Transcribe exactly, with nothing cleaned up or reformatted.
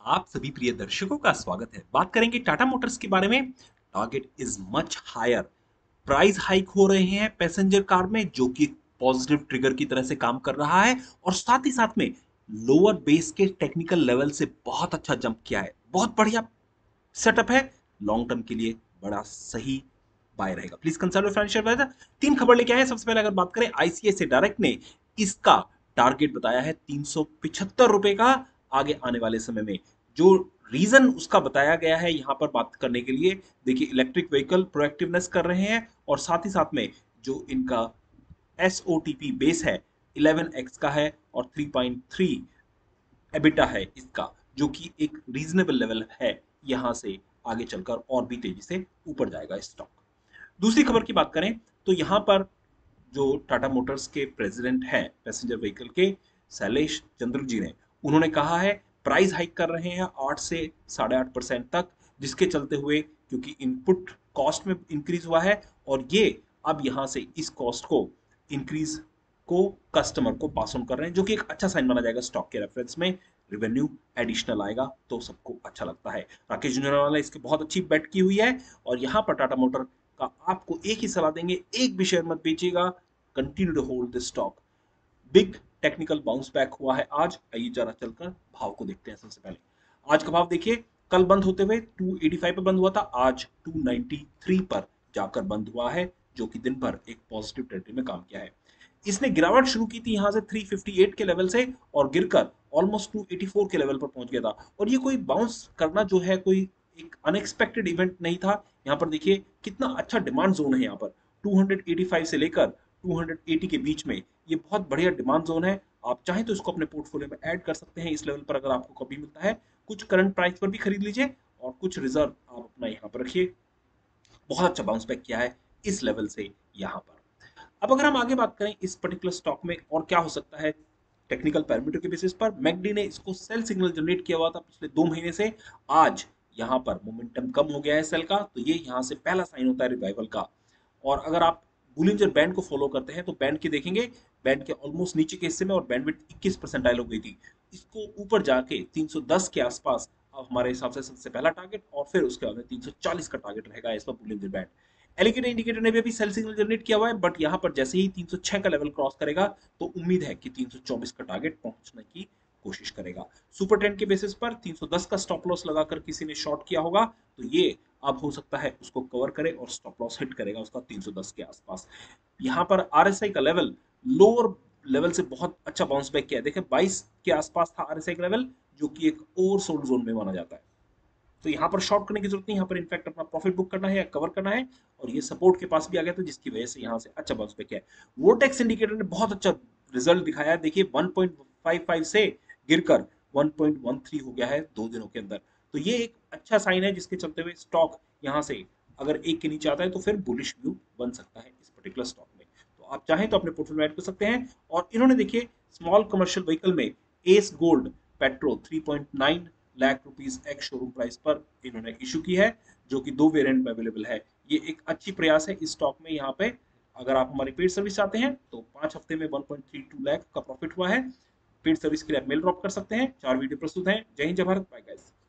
आप सभी प्रिय दर्शकों का स्वागत है। बात करेंगे टाटा मोटर्स के बारे में। Target is much higher. Price hike हो रहे हैं पैसेंजर कार में, जो कि पॉजिटिव ट्रिगर की तरह से काम कर रहा है। और साथ ही साथ में लोअर बेस के टेक्निकल लेवल से बहुत अच्छा जंप किया है। बहुत बढ़िया सेटअप है। लॉन्ग टर्म के लिए बड़ा सही बाय रहेगा। Please consult financial adviser. तीन खबर लेके आए हैं। सबसे पहले अगर बात करें, आईसीआईसीआई डायरेक्ट ने इसका टारगेट बताया है तीन सौ पिछहत्तर रुपए का आगे आने वाले समय में। जो रीजन उसका बताया गया है यहां पर बात करने के लिए, देखिए इलेक्ट्रिक व्हीकल प्रोएक्टिवनेस कर रहे हैं और साथ ही साथ में जो इनका S O T P base है इलेवन एक्स का है और थ्री पॉइंट थ्री एबिटा है इसका, जो कि एक रीजनेबल लेवल है। यहां से आगे चलकर और भी तेजी से ऊपर जाएगा स्टॉक। दूसरी खबर की बात करें तो यहां पर जो टाटा मोटर्स के प्रेसिडेंट हैं पैसेंजर व्हीकल के, शैलेश चंद्र जी ने, उन्होंने कहा है प्राइस हाइक कर रहे हैं आठ से साढ़े आठ परसेंट तक, जिसके चलते हुए क्योंकि इनपुट कॉस्ट में इंक्रीज हुआ है और ये अब यहां से इस कॉस्ट को इंक्रीज को कस्टमर को पास ऑन कर रहे हैं, जो कि एक अच्छा साइन माना जाएगा। स्टॉक के रेफरेंस में रेवेन्यू एडिशनल आएगा तो सबको अच्छा लगता है। राकेश झुंझुनवाला ने इसकी बहुत अच्छी बेट की हुई है और यहां पर टाटा मोटर का आपको एक ही सलाह देंगे, एक भी शेयर मत बेचिएगा। Continue to hold this stock. Big technical bounce back हुआ है आज। आइए जरा चलकर भाव को देखते हैं। सबसे पहले आज का भाव देखिए, कल बंद होते हुए दो सौ पचासी पर बंद हुआ था, आज दो सौ तिरानवे पर जाकर बंद हुआ है, जो कि दिन भर एक पॉजिटिव टेरिटरी में काम किया है। इसने गिरावट शुरू की थी यहां से तीन सौ अट्ठावन के लेवल से और गिरकर ऑलमोस्ट दो सौ चौरासी के लेवल पर पहुंच गया था। और ये कोई बाउंस करना जो है कोई एक अनएक्सपेक्टेड इवेंट नहीं था। यहाँ पर देखिए कितना अच्छा डिमांड जोन है। यहाँ पर दो सौ पचासी से लेकर दो सौ अस्सी के बीच में ये बहुत बढ़िया डिमांड जोन है। आप चाहें तो इसको अपने पोर्टफोलियो में ऐड कर सकते हैं। इस लेवल पर अगर आपको कभी मिलता है, कुछ करंट प्राइस पर भी खरीद लीजिए और कुछ रिजर्व आप अपना यहाँ पर रखिए। बहुत अच्छा बाउंस बैक किया है इस लेवल से यहाँ पर। अब अगर हम आगे बात करें इस पर्टिकुलर स्टॉक में और क्या हो सकता है टेक्निकल पैरामीटर के बेसिस पर, मैकडी ने इसको सेल सिग्नल जनरेट किया हुआ था पिछले दो महीने से। आज यहाँ पर मोमेंटम कम हो गया है सेल का, तो ये यहाँ से पहला साइन होता है रिवाइवल का। और अगर आप बुलिंजर बैंड को फॉलो करते हैं तो बैंड के देखेंगे, बैंड के ऑलमोस्ट नीचे के हिस्से में और बैंडविड्थ इक्कीस परसेंटाइल हो गई थी। इसको ऊपर जाके तीन सौ दस के आसपास अब हमारे हिसाब से सबसे पहला टारगेट और फिर उसके बाद में तीन सौ चालीस का टारगेट रहेगा इस पर बुलिंजर बैंड। एलिगेटर इंडिकेटर ने भी अभी सेल सिग्नल जनरेट किया हुआ है, बट यहां पर जैसे ही तीन सौ छह का लेवल क्रॉस करेगा तो उम्मीद है कि तीन सौ चौबीस का टारगेट पहुंचने की कोशिश करेगा। सुपर ट्रेंड के बेसिस पर तीन सौ दस का स्टॉप लॉस लगाकर किसी ने शॉर्ट किया होगा, तो ये अब हो सकता है उसको कवर करे और स्टॉप लॉस हिट करेगा उसका तीन सौ दस के आसपास। यहाँ पर आरएसआई का लेवल लोअर लेवल से बहुत अच्छा बाउंस बैक किया है। देखिए बाईस के आसपास था आरएसआई का लेवल, जो कि एक ओवरसोल्ड जोन में माना जाता है। तो यहाँ पर शॉर्ट करने की जरूरत नहीं, यहाँ पर इनफैक्ट अपना प्रॉफिट बुक करना है या कवर करना है। और ये सपोर्ट के पास भी आ गया था, जिसकी वजह से यहाँ से अच्छा बाउंस बैक है। वोटेक्स इंडिकेटर ने बहुत अच्छा रिजल्ट दिखाया है। देखिए वन पॉइंट फाइव फाइव से गिरकर वन पॉइंट वन थ्री हो गया है दो दिनों के अंदर। तो ये एक अच्छा साइन है, जिसके चलते हुए स्टॉक यहाँ से अगर एक के नीचे आता है तो फिर बुलिश व्यू बन सकता है इस पर्टिकुलर स्टॉक में। तो आप चाहें तो अपने पोर्टफोलियो में ऐड कर सकते हैं। और इन्होंने देखिए स्मॉल कमर्शियल व्हीकल में S gold petro three point nine lakh rupees ex showroom price पर इन्होंने इशू की है, जो कि दो वेरिएंट में अवेलेबल है। ये एक अच्छी प्रयास है इस स्टॉक में। यहाँ पे अगर आप हमारी पेड सर्विस चाहते हैं तो पांच हफ्ते में one point three two lakh का प्रॉफिट हुआ है। पेड सर्विस के लिए आप मेल ड्रॉप कर सकते हैं। चार वीडियो प्रस्तुत हैं। जय हिंद, जय भारत, बाय गाइस।